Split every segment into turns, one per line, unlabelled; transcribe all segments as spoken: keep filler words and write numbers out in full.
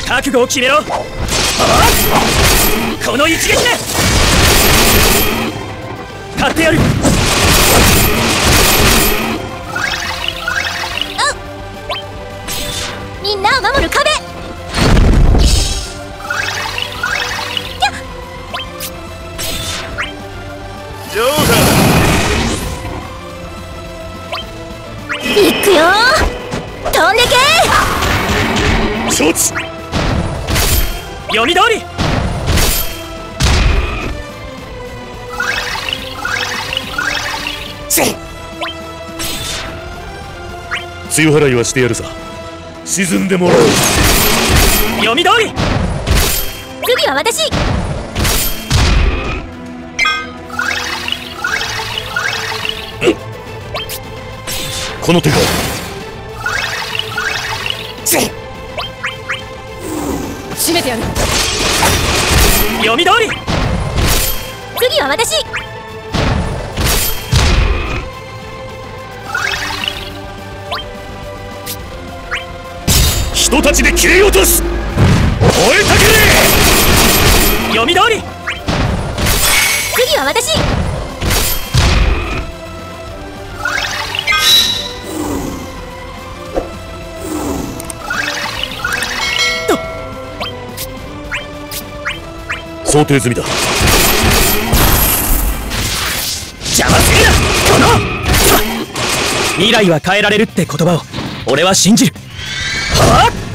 覚悟を決めろ。この一撃で勝ってやる。
みんなを守る壁。
ジョーカ
ーいくよー、飛んでけ
ー承知。
読み通り。
強払いはしてやるさ。沈んでもらう。
読み通り。
次は私。
この手が
締めてやる。
読み通り。
次は私。
人たちで切れ落とす。燃えたけれ。
読み通り。
次は私。
想定済みだ。
邪魔するな。この未来は変えられるって言葉を俺は信じる。はあ。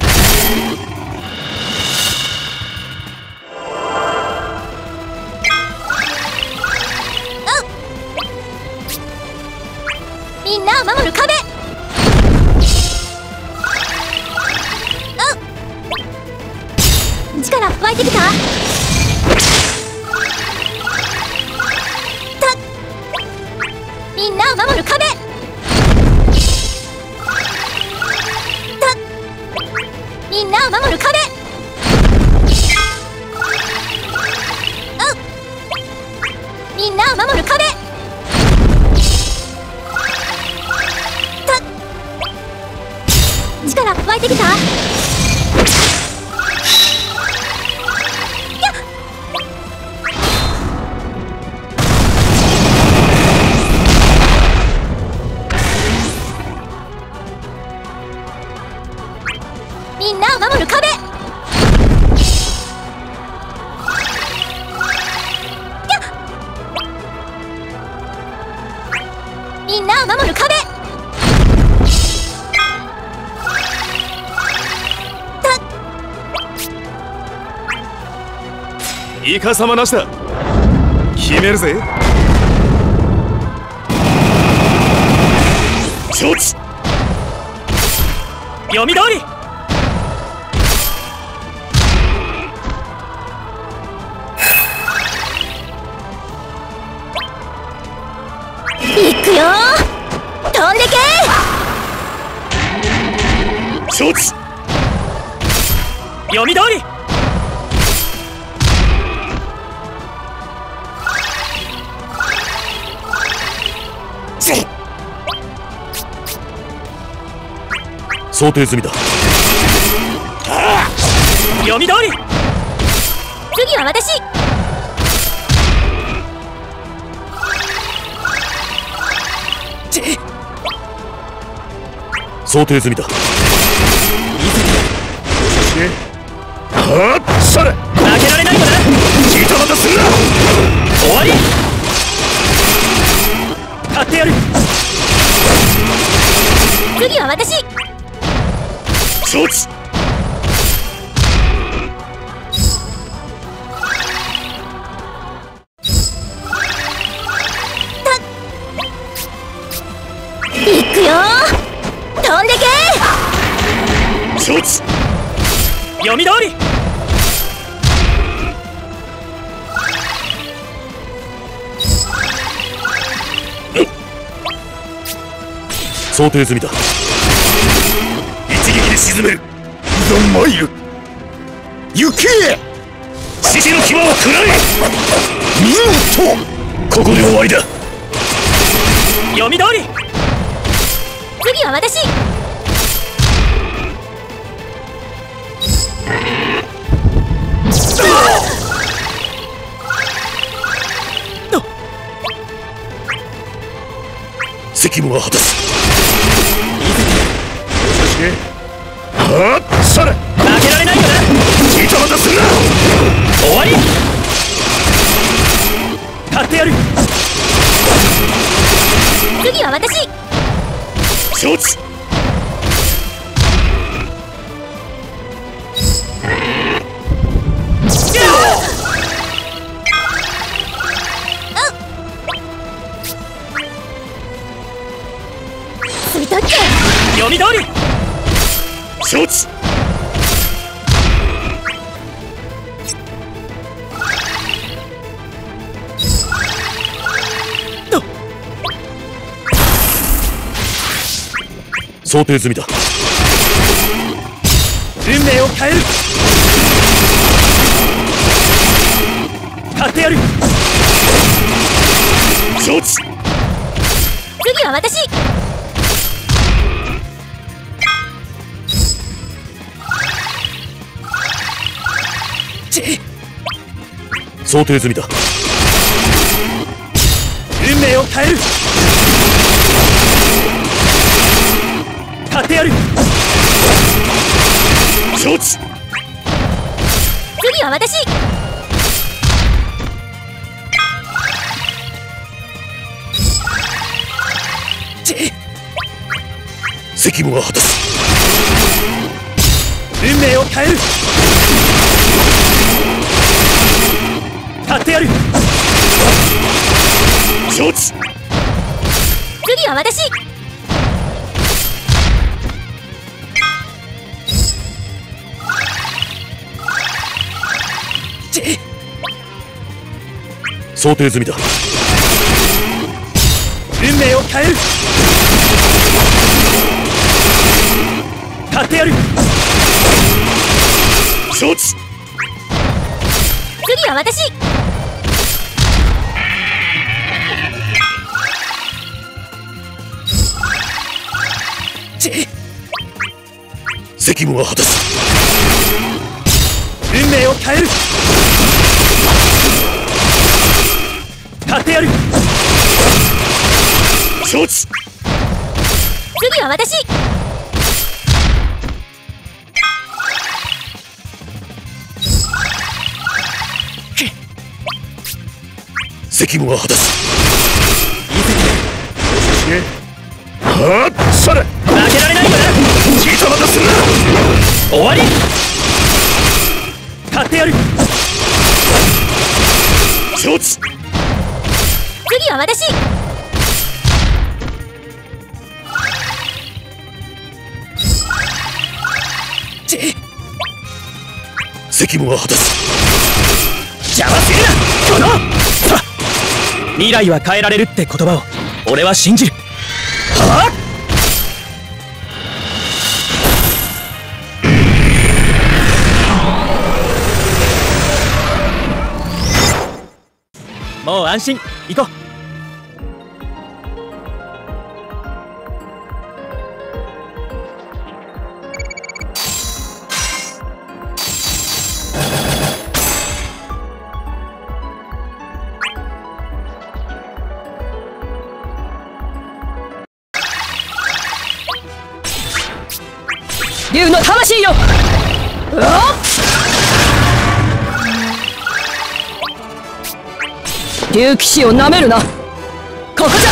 みんなを守る壁。力湧いてきた。たみんなを守る壁。たみんなを守る壁。みんなを守る壁。た力湧いてきた。みんなを守る壁。みんなを守る壁。
イカサマなしだ。決めるぜ。承知。
読み通り。
いくよー、飛んでけ
ー。承知。
読み通り。
想定済みだ。
読み通り。
次は私。
想定済みだ。はっしゃれ。
負けられないかな。
ジタバタするな。
終わり。勝ってやる。
次は私。
承知。
いくよー、飛んでけ
ー。承知。
読み通り。
想定済みだ。一撃で沈める。ザ・マイル。行け。獅子の牙を食らえ。見事。ここで終わりだ。
読み通り。
次は私。
責務は果たす。よしね。はっされ。
負けられないよな。
ジタバタすんな。
終わり。勝ってやる。
次は私。
承知。
読み通り。
承知。想定済みだ。
運命を変える。勝ってやる。
承知。
次は私。
想定済みだ。
運命を変える。勝ってやる。
承知。
次は私。
責務は果たす。
運命を変える。勝ってやる。
承知。
次は私。
想定済みだ。
運命を変える。勝ってやる。
承知。
次は私。
責務は果たす。
運命を変える。勝ってやる。
承知。
次は私。
責務は果たす。はっされ。
負けられないよな。
ジタバタすんな。
終わり。勝ってやる。
承知。
次は私。
責務は果たす。
邪魔するな。この未来は変えられるって言葉を俺は信じる。はあ、もう安心。行こう。竜の魂よ。うわっ。竜騎士をなめるな。ここじゃ。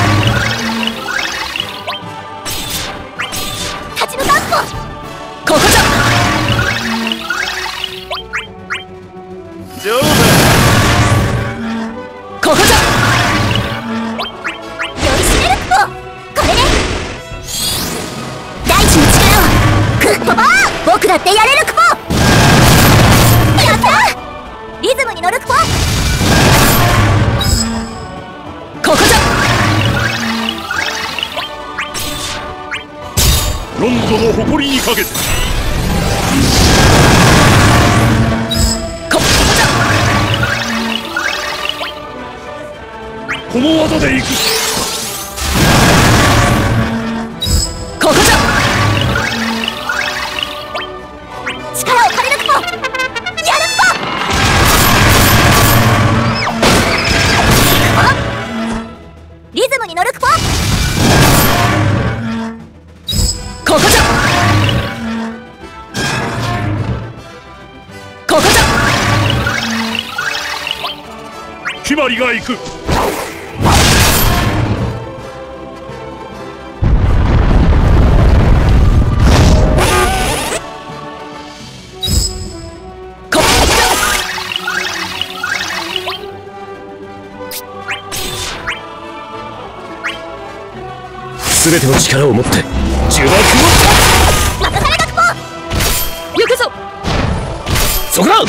立ち向かうぞ。
ここじゃ。
上手。
ここじゃ。
よりしめるクポ。これで大地の力をクッポバー。僕だってやれるクポ。やった。リズムに乗るクポ。
ここじゃ。
ロンドの誇りにかけて。
ここじゃ。
この技で行く。
ここじゃ。
力を借りるクポ。やるクポ。リズムに乗るクポ。
ここじゃ。
決まりがいく。
全ての力を持って呪縛を
任され学校。
行くぞ。そこだ。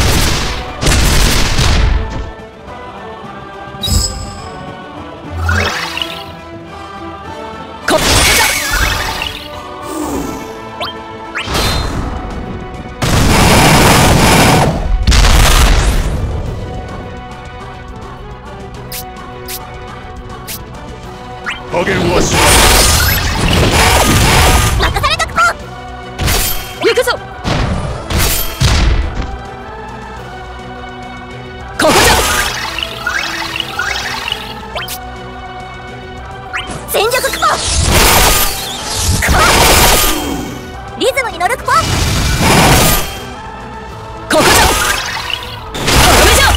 こっちだ。
加減はしない。
任され学校。
行くぞ。ここじゃ。
全力クポ。クポ。リズムに乗るクポ。
ここじゃ。ダメじゃ。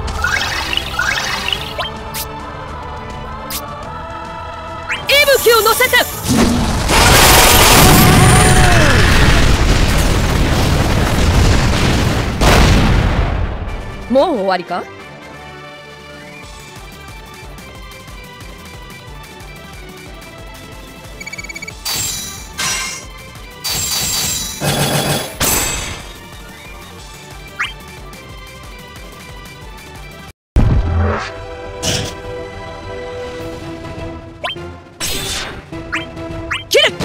息吹を乗せて。もう終わりか。切る。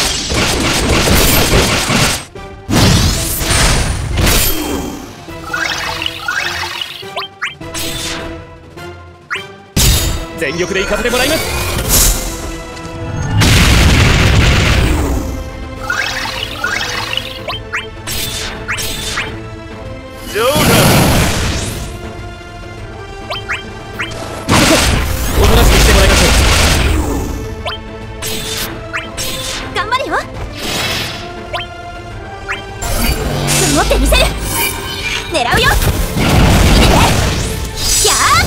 全力で行かせてもらいます。
どうだ。
おとなしくしてもらいましょう。
頑張るよ。守ってみせる。狙うよ。見てて。やー。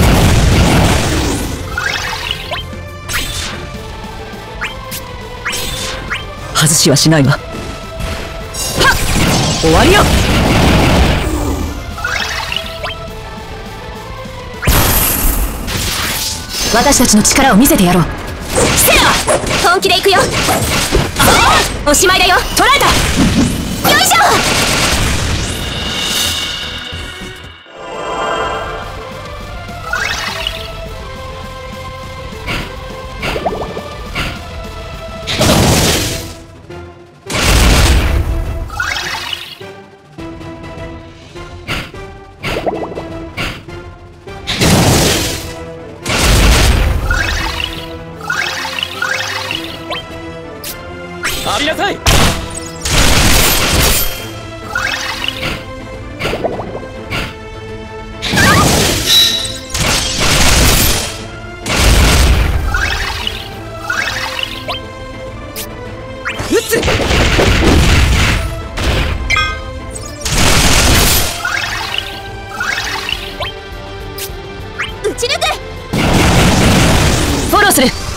外しはしないわ。はっ、終わりよ。私たちの力を見せてやろう。
せよ。本気で行くよ。おしまいだよ。
捕らえた。
よいしょ。
浴びなさい。撃つ。
撃ち抜く。
フォローする。いけ。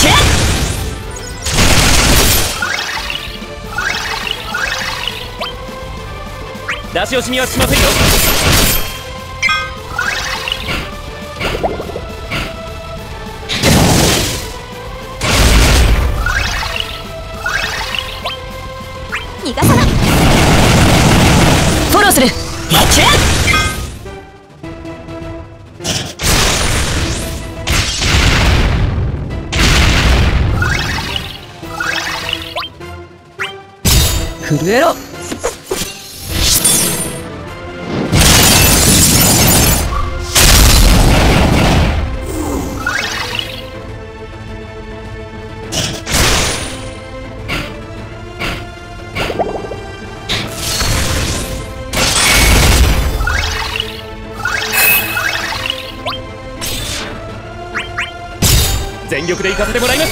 出し惜しみはしませんよ。
逃がさない。
フォローする。いけ。震えろ。全力で行かせてもらいます。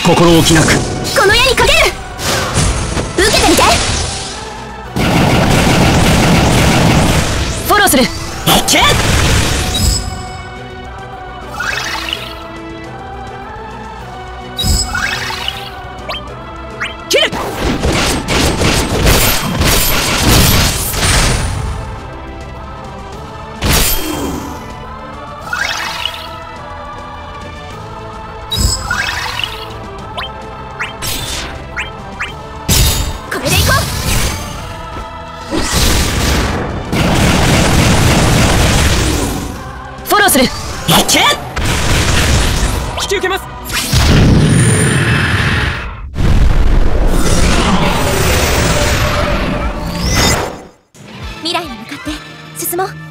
心置きなく。
この矢にかける。受けてみて。
フォローする。いけ。切る。
これでいこう。
フォローする。いけ。引き受けます。
未来に向かって進もう。